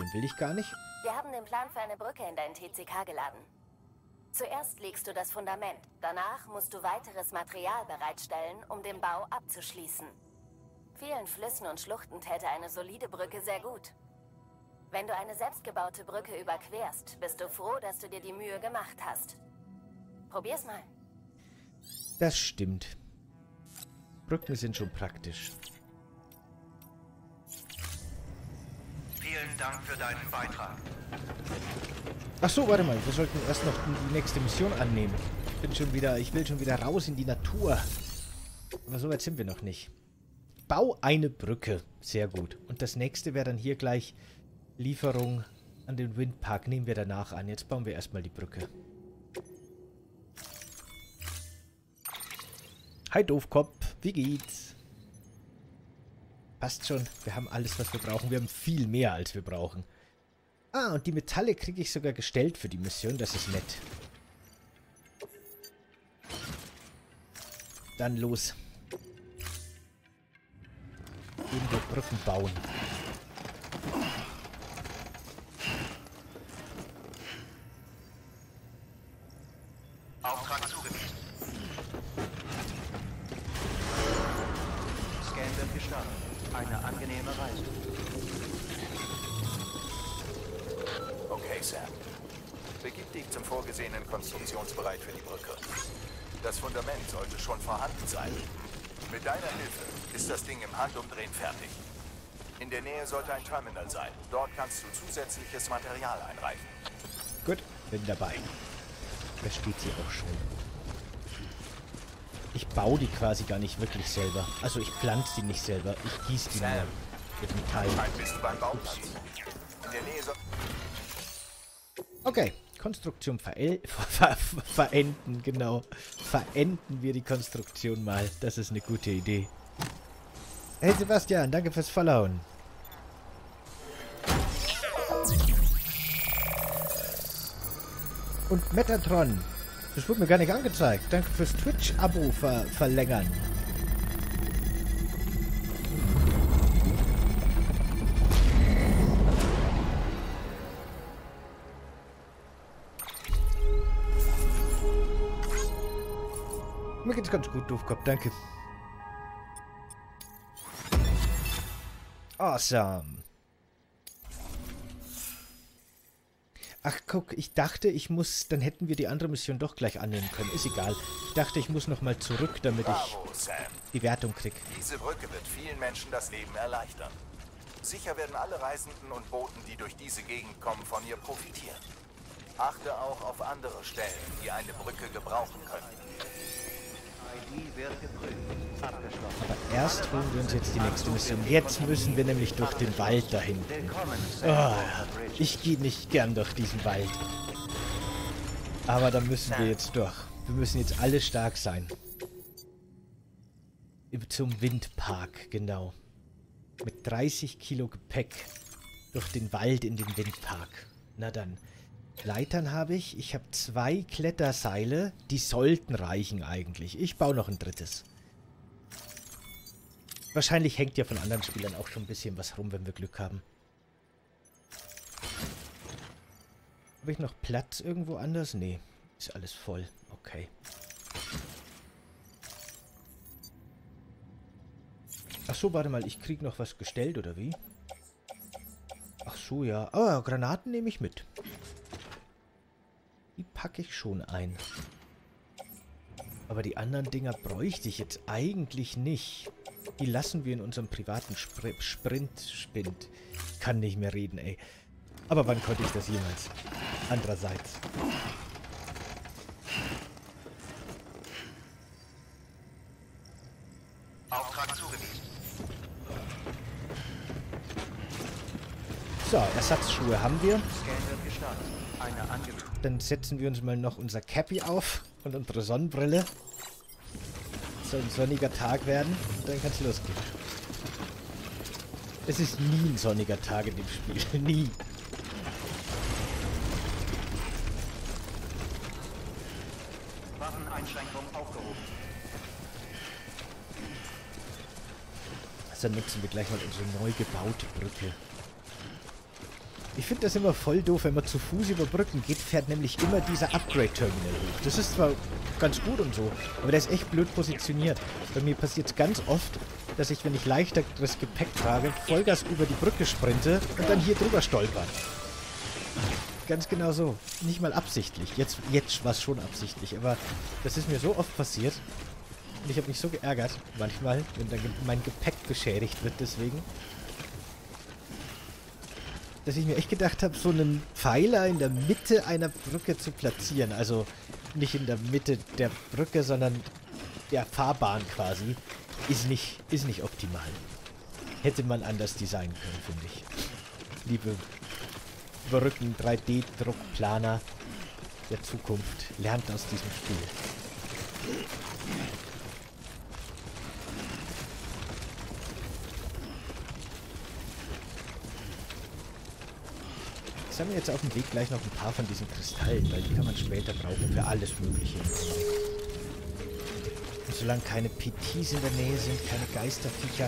Mission will ich gar nicht. Wir haben den Plan für eine Brücke in dein TCK geladen. Zuerst legst du das Fundament. Danach musst du weiteres Material bereitstellen, um den Bau abzuschließen. Vielen Flüssen und Schluchten täte eine solide Brücke sehr gut. Wenn du eine selbstgebaute Brücke überquerst, bist du froh, dass du dir die Mühe gemacht hast. Probier's mal. Das stimmt. Brücken sind schon praktisch. Vielen Dank für deinen Beitrag. Ach so, warte mal. Wir sollten erst noch die nächste Mission annehmen. Ich will schon wieder raus in die Natur. Aber so weit sind wir noch nicht. Bau eine Brücke. Sehr gut. Und das nächste wäre dann hier gleich Lieferung an den Windpark. Nehmen wir danach an. Jetzt bauen wir erstmal die Brücke. Hi Doofkopf, wie geht's? Passt schon, wir haben alles, was wir brauchen. Wir haben viel mehr, als wir brauchen. Ah, und die Metalle kriege ich sogar gestellt für die Mission. Das ist nett. Dann los. Gehen wir Brücken bauen. Auftrag zugewiesen. Scan wird gestartet. Eine angenehme Reise. Okay, Sam. Begib dich zum vorgesehenen Konstruktionsbereich für die Brücke. Das Fundament sollte schon vorhanden sein. Mit deiner Hilfe ist das Ding im Handumdrehen fertig. In der Nähe sollte ein Terminal sein. Dort kannst du zusätzliches Material einreichen. Gut, bin dabei. Da steht sie auch schon. Ich baue die quasi gar nicht wirklich selber. Also ich pflanze die nicht selber. Ich gieße die nur mit Metall. Bist du beim Bauplatz? In der Nähe soll... Okay, Konstruktion verenden, genau. Verenden wir die Konstruktion mal. Das ist eine gute Idee. Hey Sebastian, danke fürs Followen. Und Metatron. Das wurde mir gar nicht angezeigt. Danke fürs Twitch-Abo verlängern. Mir geht's ganz gut, Doofkopf, danke. Awesome. Ach, guck, ich dachte, ich muss... Dann hätten wir die andere Mission doch gleich annehmen können. Ist egal. Ich dachte, ich muss nochmal zurück, damit ich die Wertung kriege. Diese Brücke wird vielen Menschen das Leben erleichtern. Sicher werden alle Reisenden und Booten, die durch diese Gegend kommen, von ihr profitieren. Achte auch auf andere Stellen, die eine Brücke gebrauchen können. ID wird geprüft. Abgeschlossen. Aber erst holen wir uns jetzt die nächste Mission. Jetzt müssen wir nämlich durch den Wald da hinten. Oh, ich gehe nicht gern durch diesen Wald. Aber da müssen wir jetzt durch. Wir müssen jetzt alle stark sein. Zum Windpark, genau. Mit 30 Kilo Gepäck durch den Wald in den Windpark. Na dann. Leitern habe ich. Ich habe 2 Kletterseile. Die sollten reichen eigentlich. Ich baue noch ein drittes. Wahrscheinlich hängt ja von anderen Spielern auch schon ein bisschen was rum, wenn wir Glück haben. Habe ich noch Platz irgendwo anders? Nee. Ist alles voll. Okay. Ach so, warte mal. Ich kriege noch was gestellt, oder wie? Ach so, ja. Ah, Granaten nehme ich mit. Die packe ich schon ein. Aber die anderen Dinger bräuchte ich jetzt eigentlich nicht. Die lassen wir in unserem privaten Sprint. Kann nicht mehr reden, ey. Aber wann konnte ich das jemals? Andererseits. Auftrag zugewiesen. So, Ersatzschuhe haben wir. Scan wird gestartet. Eine angewiesen. Dann setzen wir uns mal noch unser Cappy auf und unsere Sonnenbrille. Soll ein sonniger Tag werden und dann kann es losgehen. Es ist nie ein sonniger Tag in dem Spiel. Nie. Waffeneinschränkung aufgehoben. Also nutzen wir gleich mal unsere neu gebaute Brücke. Ich finde das immer voll doof, wenn man zu Fuß über Brücken geht, fährt nämlich immer dieser Upgrade-Terminal hoch. Das ist zwar ganz gut und so, aber der ist echt blöd positioniert. Bei mir passiert es ganz oft, dass ich, wenn ich leichteres Gepäck trage, Vollgas über die Brücke sprinte und dann hier drüber stolper. Ganz genau so. Nicht mal absichtlich. Jetzt war es schon absichtlich, aber das ist mir so oft passiert. Und ich habe mich so geärgert, manchmal, wenn dann mein Gepäck beschädigt wird deswegen. Dass ich mir echt gedacht habe, so einen Pfeiler in der Mitte einer Brücke zu platzieren. Also nicht in der Mitte der Brücke, sondern der Fahrbahn quasi, ist nicht optimal. Hätte man anders designen können, finde ich. Liebe Brücken, 3D-Druckplaner der Zukunft, lernt aus diesem Spiel. Ich sammle jetzt auf dem Weg gleich noch ein paar von diesen Kristallen, weil die kann man später brauchen für alles Mögliche. Und solange keine PTs in der Nähe sind, keine Geisterviecher.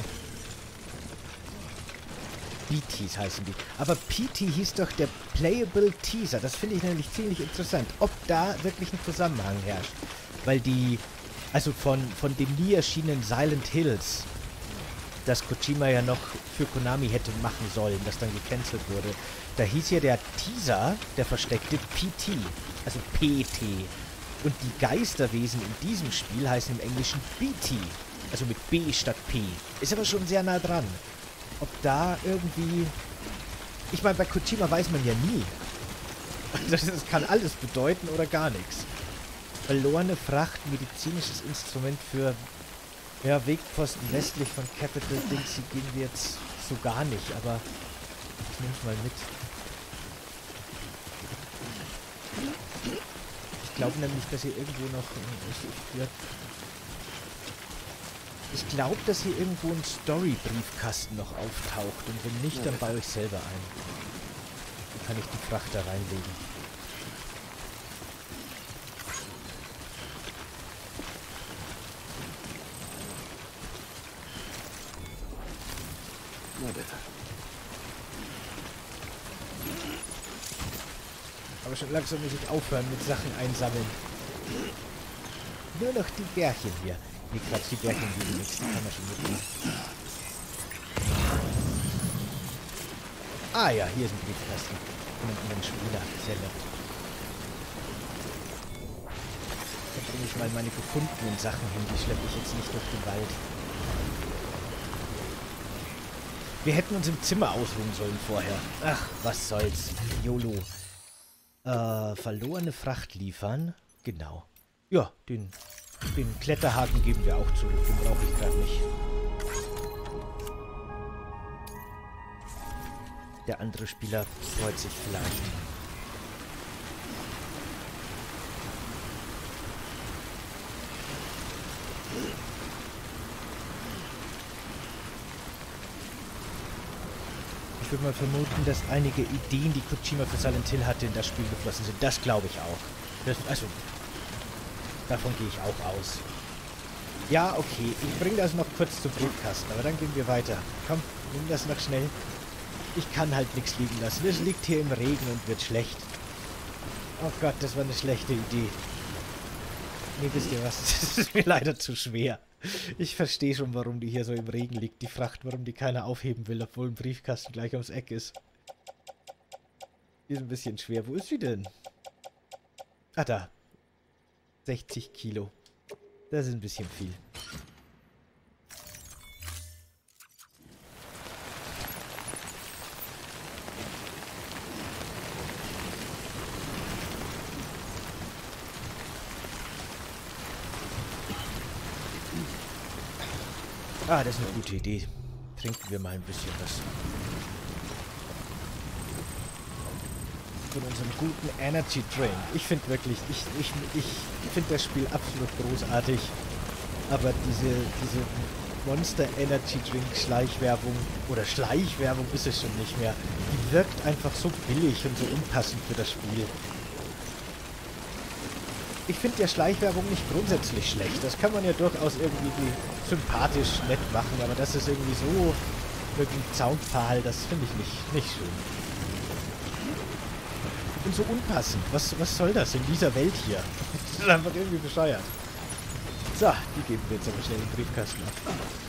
PTs heißen die. Aber PT hieß doch der Playable Teaser. Das finde ich nämlich ziemlich interessant. Ob da wirklich ein Zusammenhang herrscht. Weil die, also von dem nie erschienenen Silent Hills, das Kojima ja noch für Konami hätte machen sollen, das dann gecancelt wurde. Da hieß ja der Teaser, der versteckte, PT, also PT. Und die Geisterwesen in diesem Spiel heißen im Englischen BT, also mit B statt P. Ist aber schon sehr nah dran. Ob da irgendwie... Ich meine, bei Kojima weiß man ja nie. Das kann alles bedeuten oder gar nichts. Verlorene Fracht, medizinisches Instrument für... Ja, Wegposten westlich von Capital Dingsy gehen wir jetzt so gar nicht, aber ich nehme es mal mit. Ich glaube nämlich, dass hier irgendwo noch... Ich glaube, dass hier irgendwo ein Story-Briefkasten noch auftaucht und wenn nicht, dann baue ich selber ein. Dann kann ich die Fracht da reinlegen. Na bitte. Aber schon langsam muss ich aufhören mit Sachen einsammeln. Nur noch die Bärchen hier. Nee, Quatsch, die Bärchen liegen nichts. Die kann man schon mitnehmen. Ah ja, hier ist ein Briefkasten. Von einem anderen Spieler. Sehr nett. Da bringe ich mal meine gefundenen Sachen hin. Die schleppe ich jetzt nicht durch den Wald. Wir hätten uns im Zimmer ausruhen sollen vorher. Ach, was soll's. YOLO. Verlorene Fracht liefern. Genau. Ja, den Kletterhaken geben wir auch zurück. Den brauche ich gerade nicht. Der andere Spieler freut sich vielleicht. Ich würde mal vermuten, dass einige Ideen, die Kojima für Silent Hill hatte, in das Spiel geflossen sind. Das glaube ich auch. Also, davon gehe ich auch aus. Ja, okay. Ich bringe das noch kurz zum Briefkasten, aber dann gehen wir weiter. Komm, nimm das noch schnell. Ich kann halt nichts liegen lassen. Es liegt hier im Regen und wird schlecht. Oh Gott, das war eine schlechte Idee. Nee, wisst ihr was? Das ist mir leider zu schwer. Ich verstehe schon, warum die hier so im Regen liegt, die Fracht, warum die keiner aufheben will, obwohl ein Briefkasten gleich ums Eck ist. Die ist ein bisschen schwer. Wo ist sie denn? Ah, da. 60 Kilo. Das ist ein bisschen viel. Ah, das ist eine gute Idee. Trinken wir mal ein bisschen was. Von unserem guten Energy Drink. Ich finde wirklich, ich finde das Spiel absolut großartig. Aber diese Monster Energy Drink Schleichwerbung, oder Schleichwerbung ist es schon nicht mehr, die wirkt einfach so billig und so unpassend für das Spiel. Ich finde ja Schleichwerbung nicht grundsätzlich schlecht. Das kann man ja durchaus irgendwie sympathisch nett machen, aber das ist irgendwie so mit dem Soundfall, das finde ich nicht schön. und so unpassend. Was soll das in dieser Welt hier? Das ist einfach irgendwie bescheuert. So, die geben wir jetzt aber schnell in den Briefkasten ab.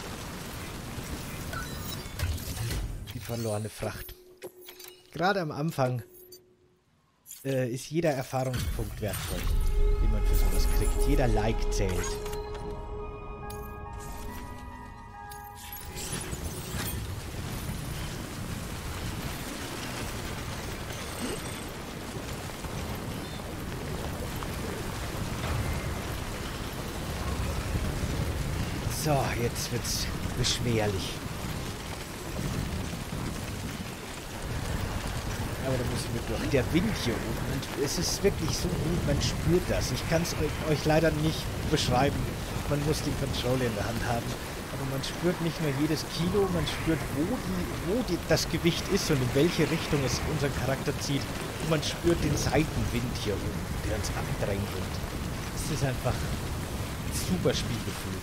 Die verlorene Fracht. Gerade am Anfang ist jeder Erfahrungspunkt wertvoll, den man für sowas kriegt. Jeder Like zählt. So, jetzt wird's beschwerlich. Aber da müssen wir durch. Der Wind hier oben, und es ist wirklich so gut, man spürt das. Ich kann es euch leider nicht beschreiben. Man muss den Controller in der Hand haben. Aber man spürt nicht nur jedes Kilo, man spürt, wo das Gewicht ist und in welche Richtung es unseren Charakter zieht. Und man spürt den Seitenwind hier oben, der uns abdrängt. Und es ist einfach ein super Spielgefühl.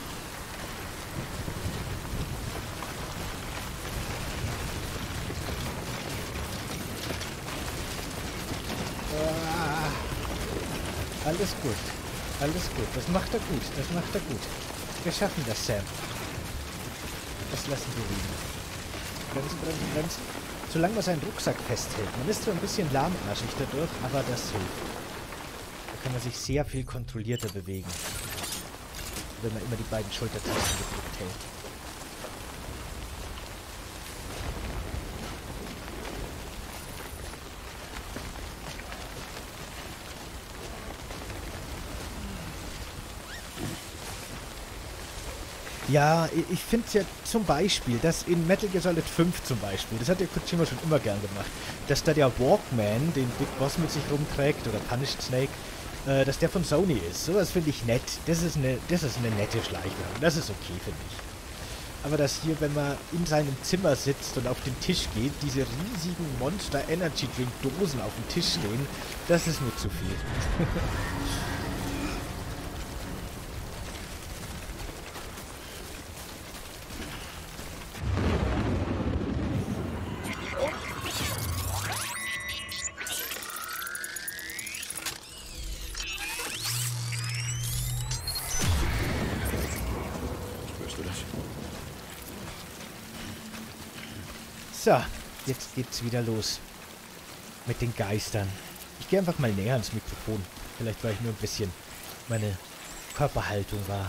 Alles gut. Alles gut. Das macht er gut. Das macht er gut. Wir schaffen das, Sam. Das lassen wir liegen. Bremsen, bremsen, bremsen. Solange man seinen Rucksack festhält. Man ist zwar ein bisschen lahmarschig dadurch, aber das hilft. Da kann man sich sehr viel kontrollierter bewegen. Wenn man immer die beiden Schultertasten gedrückt hält. Ja, ich finde es ja zum Beispiel, dass in Metal Gear Solid 5 zum Beispiel, das hat der Kojima schon immer gern gemacht, dass da der Walkman, den Big Boss mit sich rumträgt, oder Punished Snake, dass der von Sony ist. Sowas finde ich nett. Das ist eine nette Schleichwerbung. Das ist okay, finde ich. Aber dass hier, wenn man in seinem Zimmer sitzt und auf den Tisch geht, diese riesigen Monster Energy Drink Dosen auf dem Tisch stehen, das ist mir zu viel. So, jetzt geht's wieder los. Mit den Geistern. Ich gehe einfach mal näher ans Mikrofon. Vielleicht, weil ich nur ein bisschen meine Körperhaltung war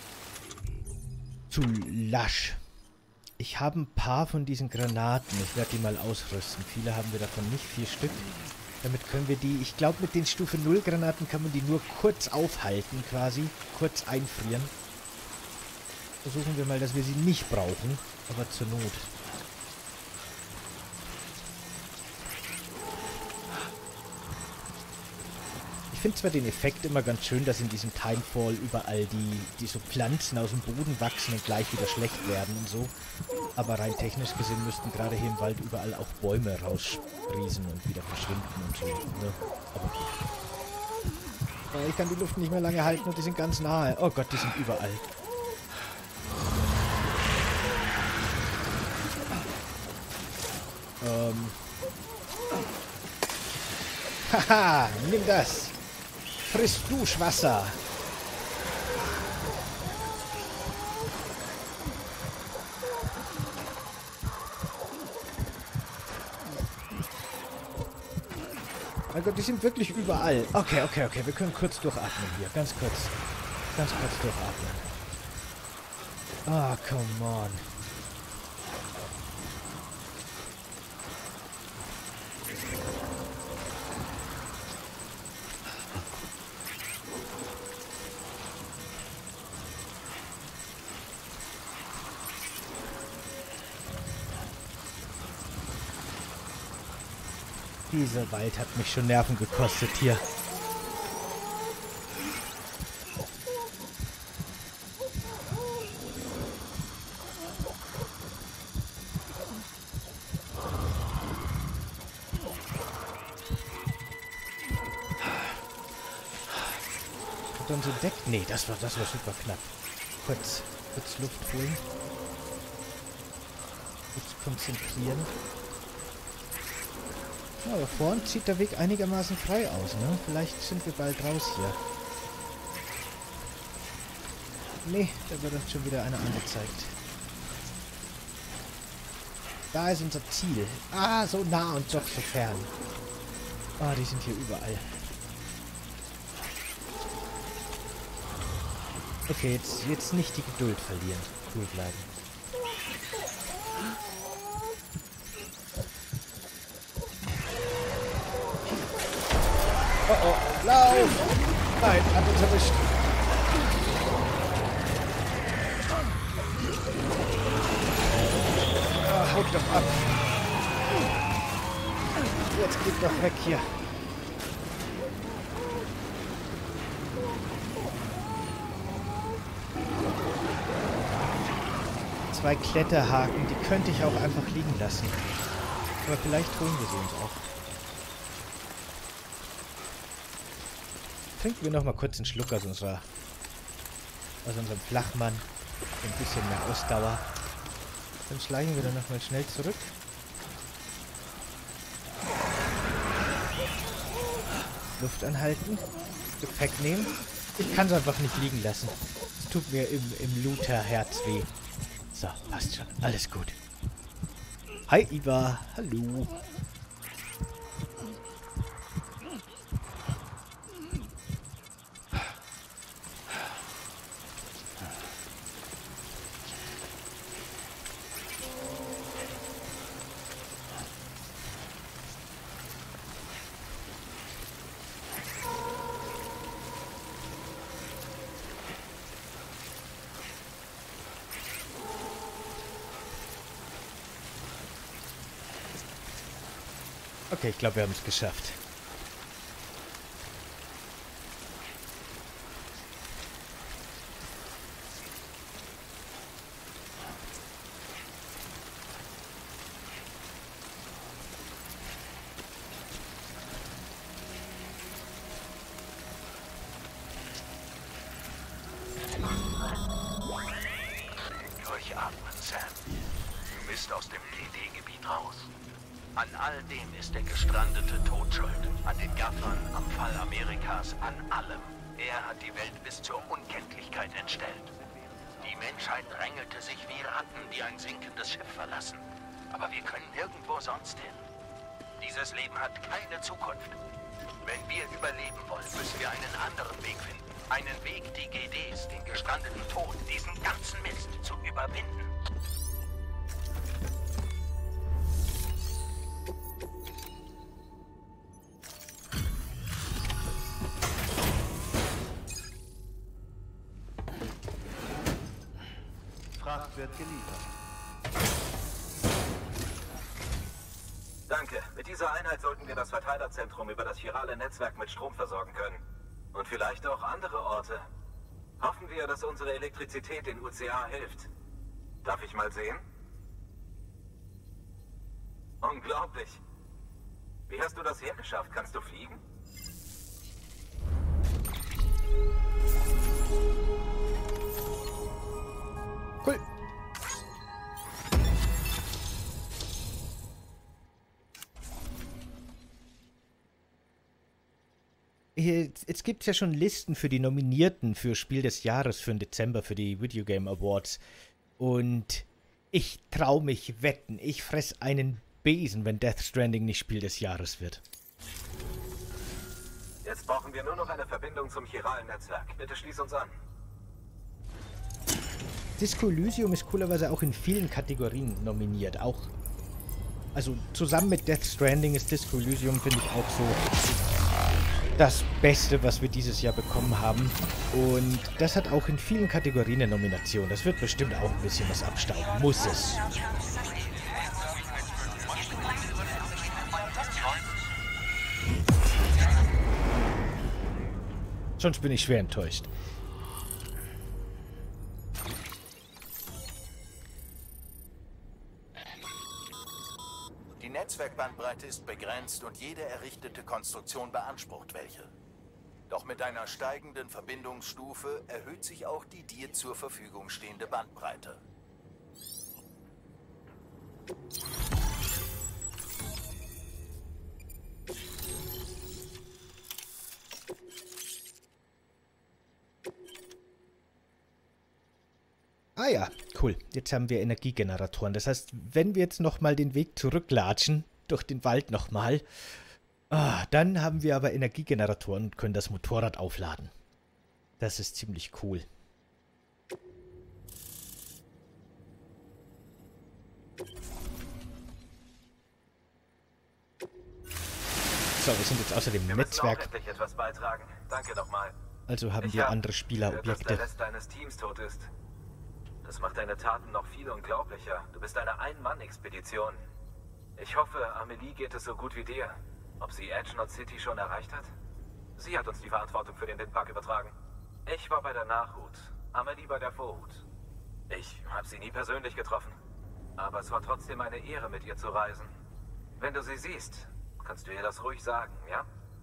zu lasch. Ich habe ein paar von diesen Granaten. Ich werde die mal ausrüsten. Viele haben wir davon nicht. 4 Stück. Damit können wir die... Ich glaube, mit den Stufe 0 Granaten kann man die nur kurz aufhalten, quasi. Kurz einfrieren. Versuchen wir mal, dass wir sie nicht brauchen. Aber zur Not. Ich finde zwar den Effekt immer ganz schön, dass in diesem Timefall überall die so Pflanzen aus dem Boden wachsen und gleich wieder schlecht werden und so. Aber rein technisch gesehen müssten gerade hier im Wald überall auch Bäume raussprießen und wieder verschwinden und so. Ne? Aber gut. Ich kann die Luft nicht mehr lange halten und die sind ganz nahe. Oh Gott, die sind überall. Haha, nimm das. Friss Duschwasser. Mein Gott, die sind wirklich überall. Okay. Wir können kurz durchatmen hier. Ganz kurz durchatmen. Ah, come on. Dieser Wald hat mich schon Nerven gekostet hier. Hat uns entdeckt? Nee, das war super knapp. Kurz Luft holen. Kurz konzentrieren. Ja, aber vorn sieht der Weg einigermaßen frei aus, ne? Vielleicht sind wir bald raus hier. Nee, da wird uns schon wieder einer angezeigt. Da ist unser Ziel. Ah, so nah und doch so fern. Ah, die sind hier überall. Okay, jetzt nicht die Geduld verlieren. Cool bleiben. Oh oh, lauf! Nein, hat uns erwischt. Ah, haut doch ab. Jetzt geht doch weg hier. Zwei Kletterhaken, die könnte ich auch einfach liegen lassen. Aber vielleicht holen wir sie uns auch. Trinken wir noch mal kurz einen Schluck aus unserem Flachmann. Ein bisschen mehr Ausdauer. Dann schleichen wir dann noch mal schnell zurück. Luft anhalten. Gepäck nehmen. Ich kann es einfach nicht liegen lassen. Es tut mir im Luther-Herz weh. So, passt schon. Alles gut. Hi, Iva. Hallo. Okay, ich glaube, wir haben es geschafft. Durchatmen, Sam. Du bist aus dem GD-Gebiet raus. An all dem ist der gestrandete Tod schuld. An den Gaffern, am Fall Amerikas, an allem. Er hat die Welt bis zur Unkenntlichkeit entstellt. Die Menschheit drängelte sich wie Ratten, die ein sinkendes Schiff verlassen. Aber wir können nirgendwo sonst hin. Dieses Leben hat keine Zukunft. Wenn wir überleben wollen, müssen wir einen anderen Weg finden. Einen Weg, die GDs, den gestrandeten Tod, diesen ganzen Mist zu überwinden. Fracht wird geliefert. Danke. Mit dieser Einheit sollten wir das Verteilerzentrum über das chirale Netzwerk mit Strom versorgen können. Und vielleicht auch andere Orte. Hoffen wir, dass unsere Elektrizität den UCA hilft. Darf ich mal sehen? Unglaublich. Wie hast du das hergeschafft? Kannst du fliegen? Cool. Jetzt gibt es ja schon Listen für die Nominierten für Spiel des Jahres für den Dezember für die Video Game Awards. Und ich traue mich wetten, ich fress einen Besen, wenn Death Stranding nicht Spiel des Jahres wird. Jetzt brauchen wir nur noch eine Verbindung zum chiralen Netzwerk. Bitte schließ uns an. Disco Elysium ist coolerweise auch in vielen Kategorien nominiert. Auch, also zusammen mit Death Stranding ist Disco Elysium, finde ich, auch so das Beste, was wir dieses Jahr bekommen haben. Und das hat auch in vielen Kategorien eine Nomination. Das wird bestimmt auch ein bisschen was abstauben. Muss es. Sonst bin ich schwer enttäuscht. Die Netzwerkbandbreite ist begrenzt und jede errichtete Konstruktion beansprucht welche. Doch mit einer steigenden Verbindungsstufe erhöht sich auch die dir zur Verfügung stehende Bandbreite. Ah ja, cool. Jetzt haben wir Energiegeneratoren. Das heißt, wenn wir jetzt nochmal den Weg zurücklatschen, durch den Wald nochmal, dann haben wir aber Energiegeneratoren und können das Motorrad aufladen. Das ist ziemlich cool. So, wir sind jetzt außer dem Wir müssen auch Netzwerk. endlich etwas beitragen. Danke nochmal. Also haben Ich wir hab andere gehört, dass Spielerobjekte. der Rest deines Teams tot ist. Das macht deine Taten noch viel unglaublicher. Du bist eine Ein-Mann-Expedition. Ich hoffe, Amelie geht es so gut wie dir. Ob sie Edgenot City schon erreicht hat? Sie hat uns die Verantwortung für den Windpark übertragen. Ich war bei der Nachhut, Amelie bei der Vorhut. Ich habe sie nie persönlich getroffen. Aber es war trotzdem eine Ehre, mit ihr zu reisen. Wenn du sie siehst, kannst du ihr das ruhig sagen, ja?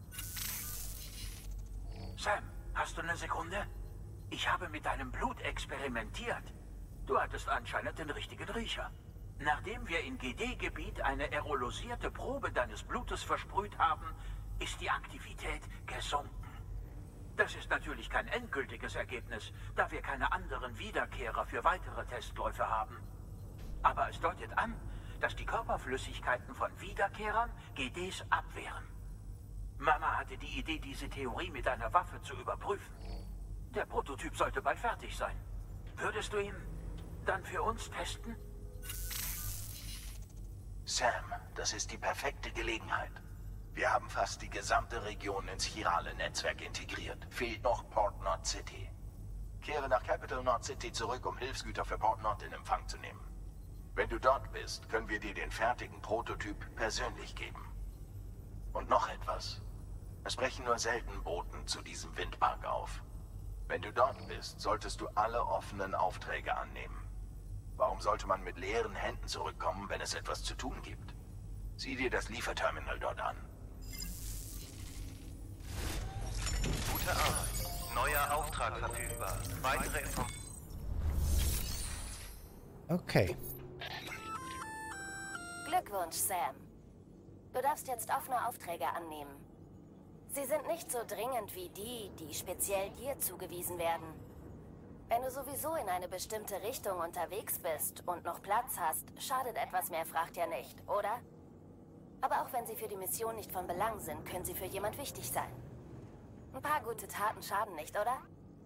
Sam, hast du eine Sekunde? Ich habe mit deinem Blut experimentiert. Du hattest anscheinend den richtigen Riecher. Nachdem wir in GD-Gebiet eine aerolosierte Probe deines Blutes versprüht haben, ist die Aktivität gesunken. Das ist natürlich kein endgültiges Ergebnis, da wir keine anderen Wiederkehrer für weitere Testläufe haben. Aber es deutet an, dass die Körperflüssigkeiten von Wiederkehrern GDs abwehren. Mama hatte die Idee, diese Theorie mit einer Waffe zu überprüfen. Der Prototyp sollte bald fertig sein. Würdest du ihn dann für uns testen? Sam, das ist die perfekte Gelegenheit. Wir haben fast die gesamte Region ins chirale Netzwerk integriert. Fehlt noch Port Nord City. Kehre nach Capital Nord City zurück, um Hilfsgüter für Port Nord in Empfang zu nehmen. Wenn du dort bist, können wir dir den fertigen Prototyp persönlich geben. Und noch etwas. Es brechen nur selten Boten zu diesem Windpark auf. Wenn du dort bist, solltest du alle offenen Aufträge annehmen. Warum sollte man mit leeren Händen zurückkommen, wenn es etwas zu tun gibt? Sieh dir das Lieferterminal dort an. Gute Arbeit. Neuer Auftrag verfügbar. Weitere Informationen. Okay. Glückwunsch, Sam. Du darfst jetzt offene Aufträge annehmen. Sie sind nicht so dringend wie die, die speziell dir zugewiesen werden. Wenn du sowieso in eine bestimmte Richtung unterwegs bist und noch Platz hast, schadet etwas mehr Fracht ja nicht, oder? Aber auch wenn sie für die Mission nicht von Belang sind, können sie für jemand wichtig sein. Ein paar gute Taten schaden nicht, oder?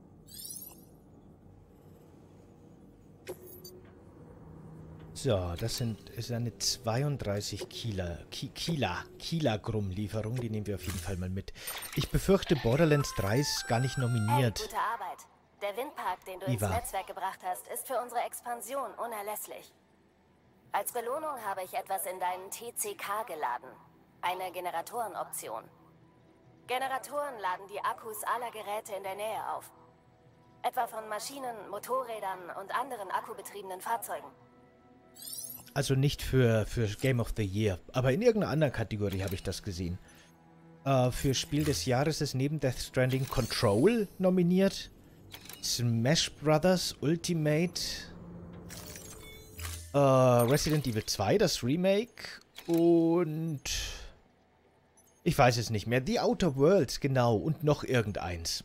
So, das ist eine 32 Kilogramm-Lieferung. Die nehmen wir auf jeden Fall mal mit. Ich befürchte, Borderlands 3 ist gar nicht Hey, nominiert. gute Arbeit. Der Windpark, den du ins Netzwerk gebracht hast, ist für unsere Expansion unerlässlich. Als Belohnung habe ich etwas in deinen TCK geladen. Eine Generatorenoption. Generatoren laden die Akkus aller Geräte in der Nähe auf. Etwa von Maschinen, Motorrädern und anderen akkubetriebenen Fahrzeugen. Also nicht für Game of the Year, aber in irgendeiner anderen Kategorie habe ich das gesehen. Für Spiel des Jahres ist neben Death Stranding Control nominiert. Smash Brothers Ultimate. Resident Evil 2, das Remake. Und ich weiß es nicht mehr. The Outer Worlds, genau. Und noch irgendeins.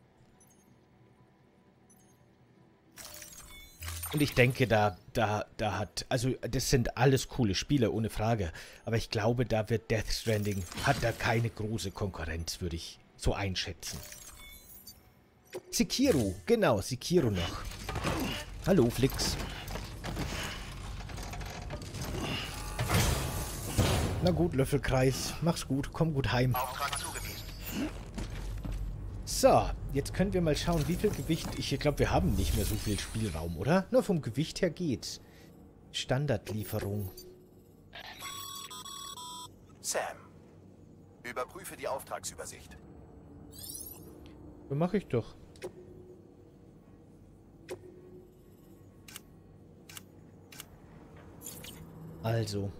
Und ich denke, da hat, also das sind alles coole Spiele, ohne Frage. Aber ich glaube, da wird Death Stranding, hat da keine große Konkurrenz, würde ich so einschätzen. Sekiro, genau, Sekiro noch. Hallo, Flix. Na gut, Löffelkreis, mach's gut, komm gut heim. Auftrag zugewiesen. So, jetzt können wir mal schauen, wie viel Gewicht... Ich glaube, wir haben nicht mehr so viel Spielraum, oder? Nur vom Gewicht her geht's. Standardlieferung. Sam, überprüfe die Auftragsübersicht. Was mache ich doch? Also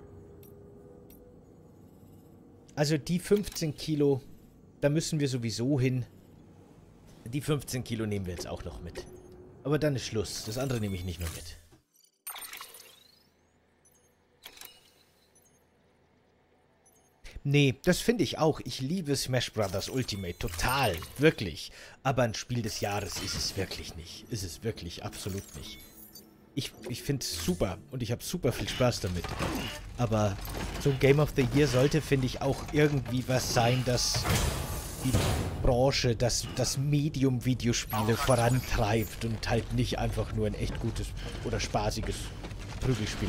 die 15 Kilo, da müssen wir sowieso hin. Die 15 Kilo nehmen wir jetzt auch noch mit. Aber dann ist Schluss. Das andere nehme ich nicht mehr mit. Nee, das finde ich auch. Ich liebe Smash Bros. Ultimate. Total. Wirklich. Aber ein Spiel des Jahres ist es wirklich nicht. Ist es wirklich absolut nicht. Ich finde es super und ich habe super viel Spaß damit. Aber so ein Game of the Year sollte, finde ich, auch irgendwie was sein, das die Branche, das Medium Videospiele vorantreibt und halt nicht einfach nur ein echt gutes oder spaßiges Prügelspiel.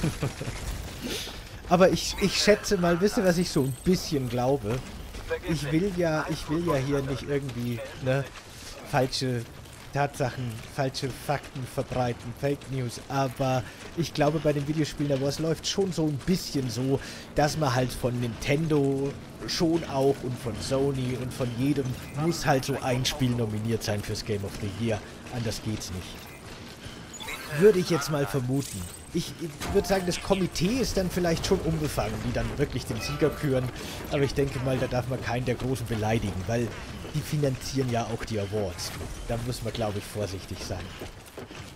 Aber ich schätze mal, wisst ihr, was ich so ein bisschen glaube? Ich will ja hier nicht irgendwie, ne, falsche Tatsachen, falsche Fakten verbreiten, Fake News, aber ich glaube, bei den Videospielen der Wars läuft schon so ein bisschen so, dass man halt von Nintendo schon auch und von Sony und von jedem muss halt so ein Spiel nominiert sein fürs Game of the Year. Anders geht's nicht. Würde ich jetzt mal vermuten. Ich würde sagen, das Komitee ist dann vielleicht schon unbefangen, die dann wirklich den Sieger küren, aber ich denke mal, da darf man keinen der Großen beleidigen, weil die finanzieren ja auch die Awards. Da muss man, glaube ich, vorsichtig sein.